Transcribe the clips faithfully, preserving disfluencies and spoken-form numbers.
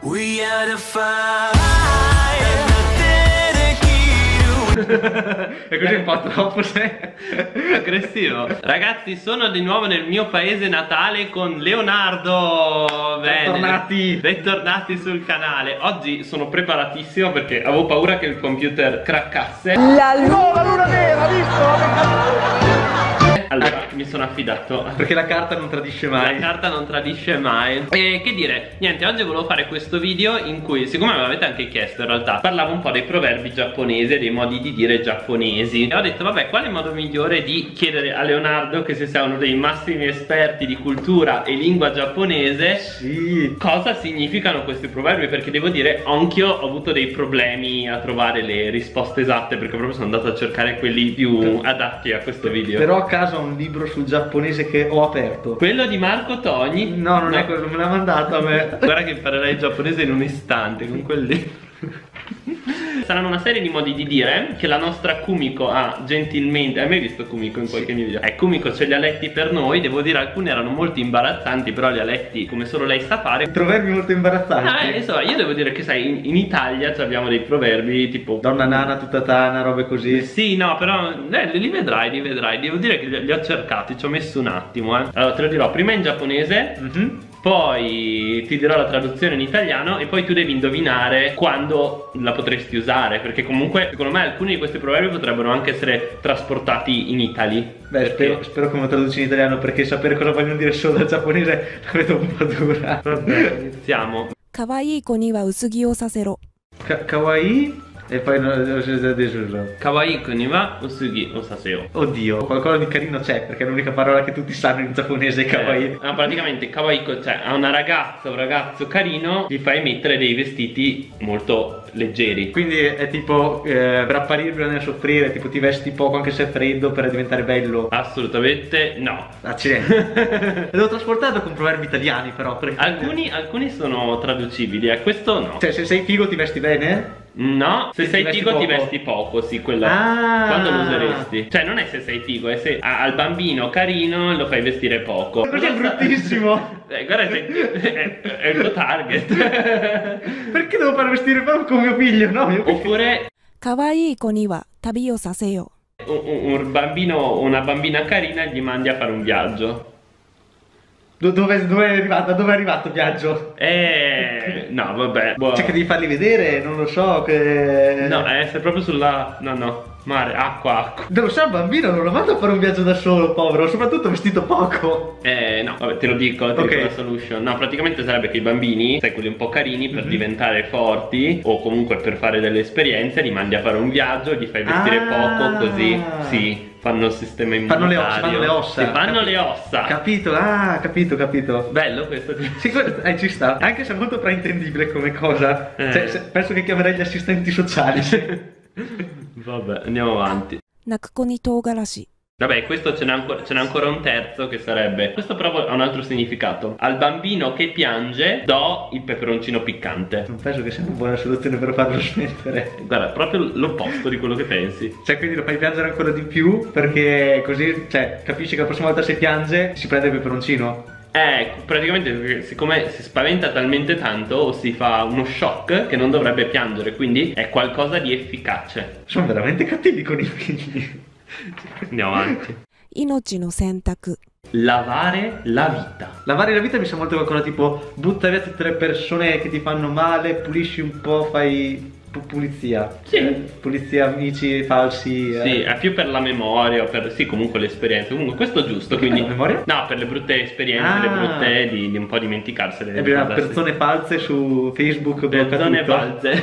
We are the fire. E così un po' troppo sei aggressivo. Ragazzi, sono di nuovo nel mio paese natale con Leonardo. Bene. Bentornati. Bentornati sul canale. Oggi sono preparatissimo perché avevo paura che il computer craccasse. La luna, la luna vera, visto? Allora, mi sono affidato. Perché la carta non tradisce mai. La carta non tradisce mai. E che dire, niente, oggi volevo fare questo video in cui, siccome me l'avete anche chiesto in realtà, parlavo un po' dei proverbi giapponesi e dei modi di dire giapponesi. E ho detto, vabbè, quale modo migliore di chiedere a Leonardo, che se sia uno dei massimi esperti di cultura e lingua giapponese, sì, cosa significano questi proverbi? Perché devo dire, anch'io ho avuto dei problemi a trovare le risposte esatte, perché proprio sono andato a cercare quelli più adatti a questo video. Però a caso ho un libro sul giapponese che ho aperto. Quello di Marco Togni? No, non no. è quello, me l'ha mandato a me. Guarda che imparerai il giapponese in un istante con quel libro. Saranno una serie di modi di dire che la nostra Kumiko ha gentilmente. Hai mai visto Kumiko in qualche mio video? Eh, Kumiko ce li ha letti per noi. Devo dire, alcuni erano molto imbarazzanti, però li ha letti come solo lei sa fare. Proverbi molto imbarazzanti. Ah, eh, insomma, io devo dire che sai, in, in Italia abbiamo dei proverbi tipo donna nana, tutta tana, robe così. Sì, no, però eh, li vedrai, li vedrai. Devo dire che li, li ho cercati, ci ho messo un attimo, eh. Allora te lo dirò prima in giapponese, mm-hmm. poi ti dirò la traduzione in italiano e poi tu devi indovinare quando la potresti usare, perché comunque secondo me alcuni di questi proverbi potrebbero anche essere trasportati in Italy. Beh, spero, spero che me lo traduci in italiano, perché sapere cosa vogliono dire solo dal giapponese la vedo un po' dura. Vabbè, iniziamo. Kawaii ko ni wa usugi o sasero. Ka kawaii? E poi no, Kawaii ni wa usugi o saseo. Oddio, qualcosa di carino c'è, perché è l'unica parola che tutti sanno in giapponese è kawaii. Eh, no, praticamente kawaii, cioè a una ragazza o un ragazzo carino gli fai mettere dei vestiti molto leggeri. Quindi è tipo eh, per apparire bisogna soffrire, tipo ti vesti poco anche se è freddo per diventare bello. Assolutamente no. Accidenti. Devo trasportarlo con proverbi italiani però. Alcuni, alcuni sono traducibili, eh, questo no. Cioè se sei figo ti vesti bene? No, se, se sei ti figo poco. ti vesti poco, sì, quello. Ah. Quando lo useresti? Cioè non è se sei figo, è se a, al bambino carino lo fai vestire poco. Perché è bruttissimo. Eh, guarda, sei, è, è il tuo target. Perché devo far vestire poco con mio figlio, no? Mio figlio. Oppure Kawaii ko ni wa tabi o saseo. un, un bambino o una bambina carina gli mandi a fare un viaggio. Dove, dove è arrivato? Dove è arrivato il viaggio? Eh, no, vabbè. Boh. Cioè che devi farli vedere, non lo so, che... No, eh, sei proprio sulla... No, no, mare, acqua, acqua. Non lo so, il bambino non lo mando a fare un viaggio da solo, povero, soprattutto vestito poco. Eh, no, vabbè, te lo dico, te okay. dico la solution. No, praticamente sarebbe che i bambini, sai, quelli un po' carini, per mm-hmm. diventare forti o comunque per fare delle esperienze, li mandi a fare un viaggio, gli fai vestire ah. poco, così, sì. Fanno il sistema immunitario. Fanno le ossa, fanno le ossa. Sì, fanno le ossa. Capito, ah, capito, capito. Bello questo. Sì, eh, ci sta. Anche se è molto fraintendibile come cosa. Eh. Cioè, se, penso che chiamerei gli assistenti sociali. Sì. Vabbè, andiamo avanti. Nakuko ni tougarashi. Vabbè, questo ce n'è ancora, ancora un terzo che sarebbe. Questo però ha un altro significato. Al bambino che piange do il peperoncino piccante. Non penso che sia una buona soluzione per farlo smettere. Guarda, proprio l'opposto di quello che pensi. Cioè, quindi lo fai piangere ancora di più, perché così, cioè, capisci che la prossima volta se piange si prende il peperoncino. Eh, praticamente siccome si spaventa talmente tanto o si fa uno shock che non dovrebbe piangere, quindi è qualcosa di efficace. Sono veramente cattivi con i figli. Andiamo avanti. Inochi no sentaku. Lavare la vita. Lavare la vita mi sa molto qualcosa tipo butta via tutte le persone che ti fanno male, pulisci un po', fai pulizia. Sì. Eh, pulizia, amici falsi. Eh. Sì, è più per la memoria, per sì, comunque l'esperienza. Comunque questo è giusto. Perché Quindi per la memoria? No, per le brutte esperienze, ah. le brutte di, di un po' dimenticarsele. E abbiamo persone false su Facebook. Persone false.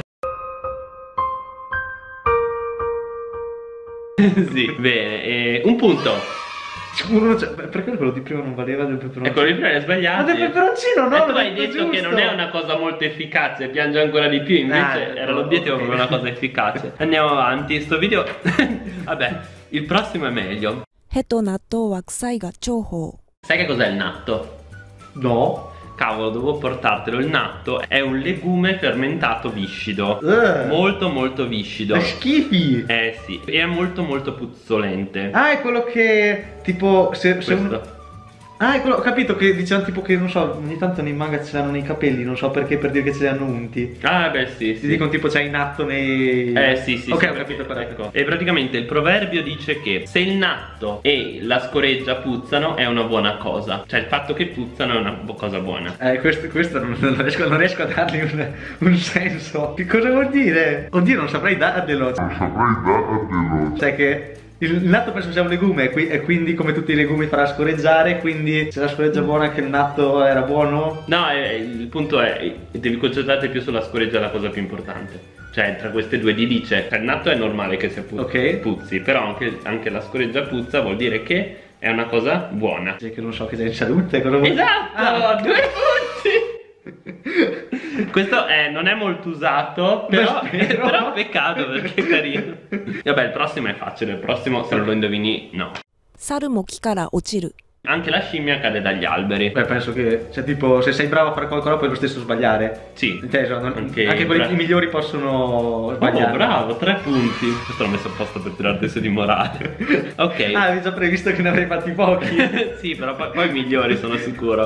Sì, bene, e un punto. Uno, cioè, perché quello di prima non valeva del peperoncino? E quello di prima è sbagliato. Ma del peperoncino no? E tu hai detto giusto. che non è una cosa molto efficace, piange ancora di più, invece ah, era l'obiettivo okay. proprio una cosa efficace. Andiamo avanti, sto video... Vabbè, il prossimo è meglio. Heto natto wa kusai ga chouhou. Sai che cos'è il natto? No. Cavolo, devo portartelo. Il natto è un legume fermentato viscido. uh. Molto molto viscido. È schifi. Eh sì. E è molto molto puzzolente. Ah, è quello che tipo se, se un... Ah, ecco, ho capito che dicevano tipo che, non so, ogni tanto nei manga ce l'hanno nei capelli, non so perché, per dire che ce li hanno unti. Ah, beh, sì, Ti sì. dicono tipo c'hai il natto nei... Eh sì sì Ok, sì, ho capito però. ecco. E praticamente il proverbio dice che se il natto e la scoreggia puzzano è una buona cosa. Cioè il fatto che puzzano è una bu- cosa buona. Eh, questo, questo non, non, riesco, non riesco a dargli un, un senso. Che cosa vuol dire? Oddio, non saprei darglielo. Non saprei darglielo. Cioè che il natto penso sia un legume e, qui, e quindi come tutti i legumi farà scoreggiare, quindi se la scoreggia è buona anche il natto era buono. No, eh, il punto è, devi concentrarti più sulla scoreggia, la cosa più importante. Cioè tra queste due di dice, cioè il natto è normale che sia pu- Ok. puzzi, però anche, anche la scoreggia puzza vuol dire che è una cosa buona. Cioè che non so che sei in salute, cosa vuol dire? Esatto, Ah. due punti. Questo è, non è molto usato, però, Beh, spero. però peccato perché è carino. Vabbè, il prossimo è facile, il prossimo se non lo indovini no. 猿も木から落ちる。 Anche la scimmia cade dagli alberi. Beh, penso che, cioè tipo, se sei bravo a fare qualcosa puoi lo stesso sbagliare. Sì. Inteso, non- Anche- anche, quelli bra- i migliori possono Oh, sbagliare. bravo, tre punti. Questo l'ho messo apposta per tirarti su di morale. Ok. Ah, avevi già previsto che ne avrei fatti pochi. Sì, però poi, poi i migliori sono sicuro.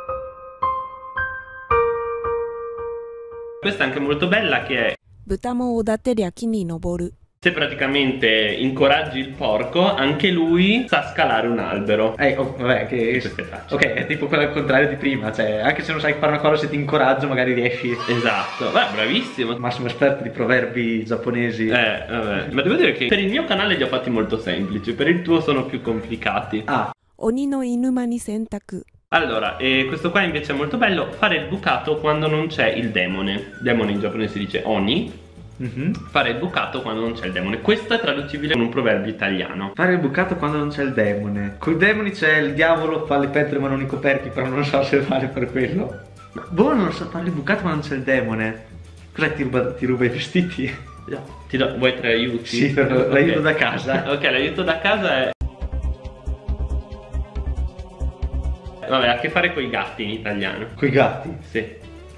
Questa è anche molto bella che è: 豚もおだてりゃ木に登る。 se praticamente incoraggi il porco, anche lui sa scalare un albero. Eh, oh, vabbè, che... Questo è facile. Ok, è tipo quello al contrario di prima, cioè, anche se non sai fare una cosa, se ti incoraggio magari riesci. Esatto, beh, bravissimo. Massimo esperto di proverbi giapponesi. Eh, vabbè. Ma devo dire che per il mio canale li ho fatti molto semplici, per il tuo sono più complicati. Ah, 鬼の犬間に洗濯。 Allora, e questo qua invece è molto bello: fare il bucato quando non c'è il demone. Demone in giapponese si dice oni. mhm. Fare il bucato quando non c'è il demone. Questo è traducibile con un proverbio italiano. Fare il bucato quando non c'è il demone. Con i demoni c'è il diavolo, fa le pentole ma non i coperchi, però non so se vale per quello. Ma boh, non so fare il bucato quando non c'è il demone. Cos'è, ti ruba, ti ruba i vestiti? No, ti do, vuoi tre aiuti? Sì, per Ok. l'aiuto da casa. Ok, l'aiuto da casa è... Vabbè, ha a che fare con i gatti in italiano. Coi gatti. Sì.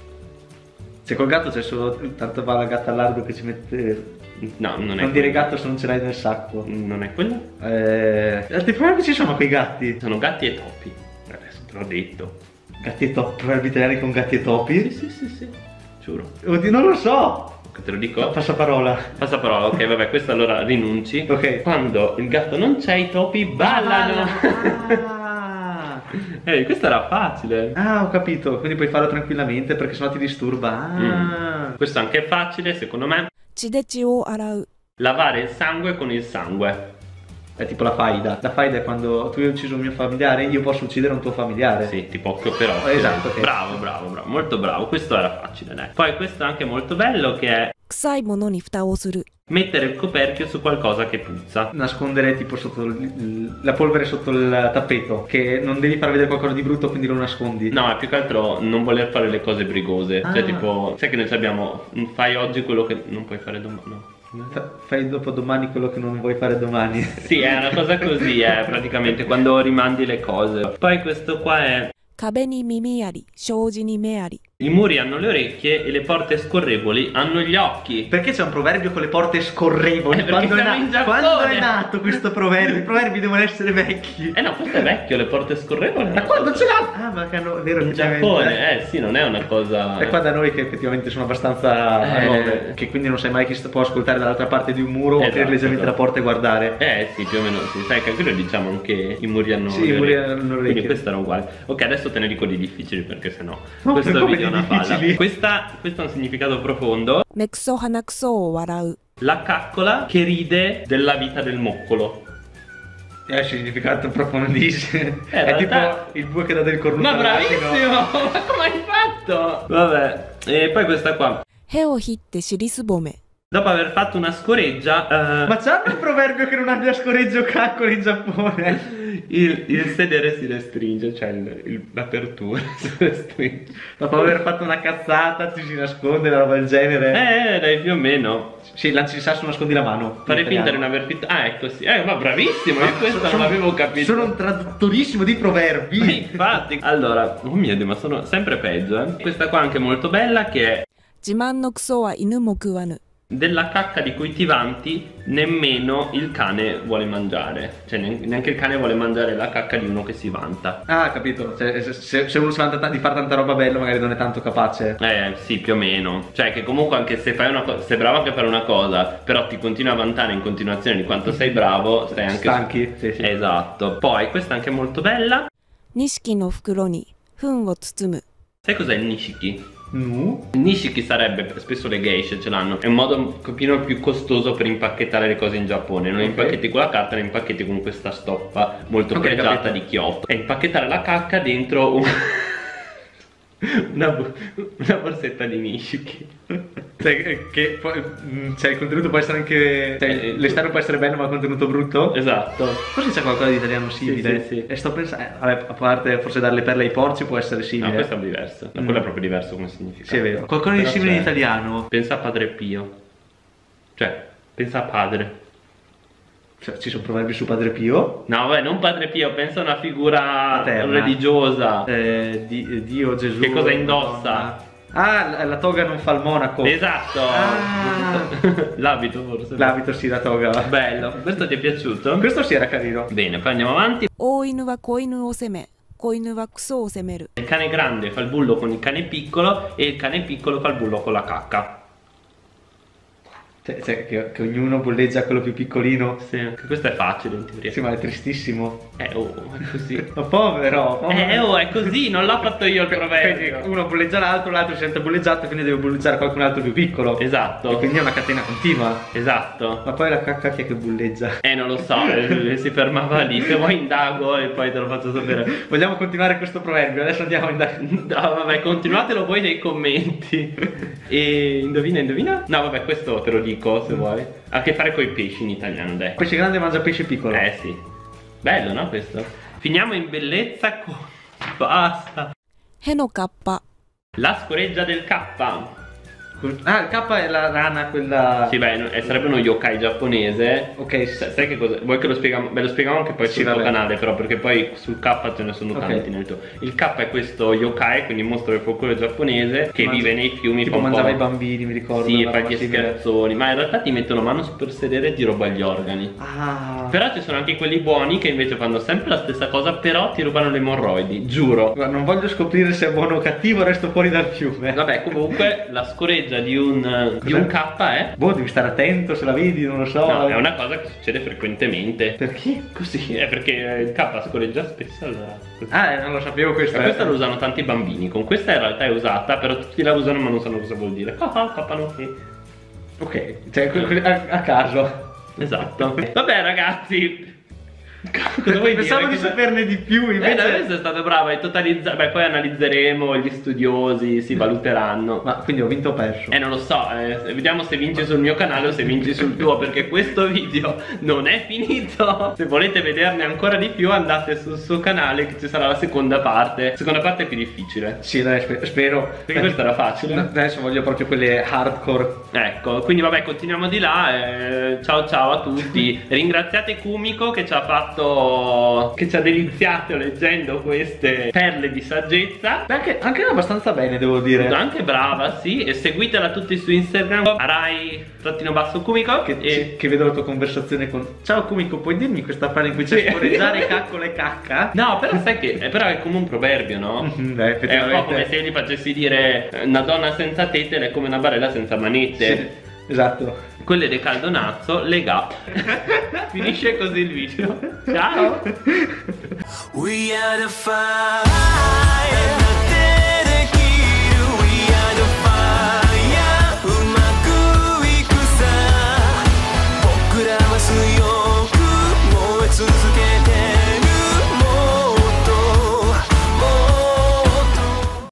Se col gatto c'è solo tanto va la gatta a largo che ci mette. No, non è Non dire quello. gatto se non ce l'hai nel sacco. Non è quello? Eh. Altri proverbi ci sono quei gatti. Sono gatti e topi. Adesso te l'ho detto. Gatti e topi. Proverbi italiani con gatti e topi. Sì, sì, sì, sì. Giuro. Oddio, non lo so. Che te lo dico? Passa parola. Passa parola, ok, vabbè, questo allora rinunci. Ok. Quando il gatto non c'è, i topi ballano. Ah. Eh, questo era facile. Ah, ho capito. Quindi puoi farlo tranquillamente perché sennò ti disturba. Ah. Mm. Questo anche è facile, secondo me. 血で血を洗う。 Lavare il sangue con il sangue. È tipo la faida. La faida è quando tu hai ucciso un mio familiare, io posso uccidere un tuo familiare. Sì, tipo occhio per occhio. Esatto, ok. Bravo, bravo, bravo. Molto bravo. Questo era facile, dai. Poi questo è anche molto bello, che è 臭いものに蓋をする。 mettere il coperchio su qualcosa che puzza. Nascondere tipo sotto il- il- la polvere sotto il tappeto. Che non devi far vedere qualcosa di brutto, quindi lo nascondi. No, è più che altro non voler fare le cose brigose. Cioè, Ah. tipo, sai che noi abbiamo. Fai oggi quello che non puoi fare domani. No. Fa- Fai dopo domani quello che non vuoi fare domani. Sì, è una cosa così, eh, praticamente quando rimandi le cose. Poi questo qua è: 壁に耳あり、障子に目あり。 i muri hanno le orecchie e le porte scorrevoli hanno gli occhi. Perché c'è un proverbio con le porte scorrevoli? Eh, perché quando, è siamo in Giappone. quando è nato questo proverbio? I proverbi devono essere vecchi. Eh no, questo è vecchio, le porte scorrevoli. Ma quando ce l'hanno? Ah, ma che hanno, è vero, In effettivamente. Giappone, eh sì, non è una cosa. E qua da noi che effettivamente sono abbastanza Eh. nuove, che quindi non sai mai chi sta- può ascoltare dall'altra parte di un muro o Esatto, aprire leggermente esatto. la porta e guardare. Eh sì, più o meno sì. Sai che anche noi diciamo anche i muri hanno Sì, le i muri orecchie. hanno le orecchie. Quindi questo era uguale. Ok, adesso te ne dico di difficili perché sennò No, questo come video è di una palla. difficili? Questa, questo ha un significato profondo. 目くそ鼻くそを笑う。 La caccola che ride della vita del moccolo. È un significato profondissimo. Eh, in è realtà- tipo il bue che dà del cornuto. Ma all'asino. bravissimo! Ma come hai fatto? Vabbè, e poi questa qua. へをひって尻すぼめ。 Dopo aver fatto una scoreggia, eh, Ma c'hanno un proverbio che non abbia scoreggio caccolo in Giappone? il, il sedere si restringe, cioè il- il- l'apertura si restringe. Dopo aver fatto una cazzata ci si nasconde, una roba del genere. Eh, dai, più o meno. Sì, lanci il sasso, nascondi la mano. Fare In finta di italiano. non aver finto. Ah, ecco sì. Eh, ma bravissimo, io Ma questo sono- non l'avevo capito. Sono un traduttorissimo di proverbi. Ma infatti. Allora, oh mio Dio, ma sono sempre peggio, eh. Questa qua anche molto bella che è. 自慢のクソは犬も食わぬ。 della cacca di cui ti vanti nemmeno il cane vuole mangiare. Cioè neanche il cane vuole mangiare la cacca di uno che si vanta. Ah, capito. Cioè, se, se uno si vanta di fare tanta roba bella, magari non è tanto capace. Eh sì, più o meno. Cioè che comunque anche se fai una cosa, sei bravo anche a fare una cosa, però ti continui a vantare in continuazione di quanto sei bravo, stai anche stanchi. Sì, sì. Esatto. Poi questa è anche molto bella. 錦の袋に糞を包む Sai cos'è il nishiki? No. Il nishiki sarebbe, spesso le geishe ce l'hanno, è un modo un pochino più costoso per impacchettare le cose in Giappone. Non Ok. impacchetti con la carta, le impacchetti con questa stoppa molto Ok, pregiata capito. di Kyoto. E impacchettare la cacca dentro un... una, bu- una borsetta di nishiki. Cioè, che poi, mm, cioè, il contenuto può essere anche. Cioè, Eh, l'esterno può essere bello, ma il contenuto brutto. Esatto. Forse c'è qualcosa di italiano simile. sì, sì. E sto pensando. eh, vabbè, a parte forse dare le perle ai porci può essere simile. No, questo è diverso. No, Mm. quello è proprio diverso come significato. Sì, è vero. Qualcosa di Però simile in c'è- italiano. Pensa a Padre Pio. Cioè, pensa a padre. Cioè, ci sono proverbi su Padre Pio. No, vabbè, non Padre Pio, pensa a una figura Paterna. religiosa. Eh, di- Dio, Gesù. Che cosa indossa? Madonna. Ah, la, la toga non fa il monaco. Esatto. Ah. L'abito forse. L'abito sì, la toga. Bello. Questo ti è piaciuto? Questo sì era carino. Bene, poi andiamo avanti. 大犬は子犬を責め子犬はクソを責める Il cane grande fa il bullo con il cane piccolo e il cane piccolo fa il bullo con la cacca. Cioè, cioè, che, che ognuno bolleggia quello più piccolino. Sì, anche questo è facile in teoria. Sì, ma è tristissimo. Eh, oh, è così. Ma povero, povero. Eh, oh, è così, non l'ho fatto io il Quindi proverbio. uno bolleggia l'altro, l'altro si sente bolleggiato, quindi deve bolleggiare qualcun altro più piccolo. E Esatto, quindi è una catena continua. esatto. Ma poi la cacca chi è che bolleggia? Eh, non lo so, eh, si fermava lì. Se vuoi indago e poi te lo faccio sapere. Vogliamo continuare questo proverbio? Adesso andiamo a indagare. No, vabbè, continuatelo voi nei commenti. E indovina, indovina? No, vabbè, questo te lo dico se vuoi. Ha a che fare con i pesci in italiano, dai. Pesce grande mangia pesce piccolo. Eh sì. Bello, no, questo? Finiamo in bellezza con... Basta. へのカッパ La scoreggia del K. Ah, il K è la rana, quella. Sì, beh, eh, sarebbe uno yokai giapponese. Ok, Sa- Sai che cosa? Vuoi che lo spieghiamo? Beh, lo spieghiamo anche poi Sì, sul tuo vabbè. canale, però, perché poi sul K ce ne sono Ok. tanti nel tuo. Il K è questo yokai, quindi mostro del folklore giapponese, che Mangia- vive nei fiumi. tipo fa un mangiava po'- i bambini, mi ricordo. Sì, una fa roba gli simile. scherzoni, ma in realtà ti mettono mano per sedere e ti ruba gli organi. Ah. Però ci sono anche quelli buoni che invece fanno sempre la stessa cosa, però ti rubano le emorroidi, giuro. Guarda, non voglio scoprire se è buono o cattivo, resto fuori dal fiume. Vabbè, comunque la scoreggia di un, di un K è... Boh, devi stare attento se la vedi, non lo so. No, è una cosa che succede frequentemente. Perché? Così, è perché il K scoreggia spesso allora. così. Ah, eh, non lo sapevo questo. Ma eh. questa la usano tanti bambini, con questa in realtà è usata, però tutti la usano ma non sanno cosa vuol dire. Ah, ah, cappano qui. Ok, cioè que- que- a, a caso. Esatto. Vabbè ragazzi, cosa vuoi Pensavo dire? di Cosa- saperne di più, Eh, invece. davvero sei stato bravo, hai totalizzato. Beh, poi analizzeremo, gli studiosi si valuteranno. Ma quindi ho vinto o perso? Eh non lo so, eh, vediamo se vinci sul mio canale o se vinci sul tuo, perché questo video non è finito. Se volete vederne ancora di più andate sul suo canale che ci sarà la seconda parte. La seconda parte è più difficile, Sì, dai, spe- spero. perché questa era facile. No, adesso voglio proprio quelle hardcore. Ecco, quindi vabbè, continuiamo di là. eh, ciao ciao a tutti. Ringraziate Kumiko che ci ha fatto, che ci ha deliziato leggendo queste perle di saggezza. Beh, anche, anche abbastanza bene, devo dire. Anche brava, sì. E seguitela tutti su Instagram, Arai trattino basso Kumiko. Che, e... sì, che vedo la tua conversazione con. Ciao Kumiko, puoi dirmi questa frase in cui c'è Sì. scorreggiare caccola e cacca? No, però sai che è, però è come un proverbio, no? Mhm, beh, È un po' effettivamente. come se io gli facessi dire eh, una donna senza tette è come una barella senza manette. Sì, esatto. Quelle del caldonazzo, lega. Finisce così il video. Ciao. We are the fire.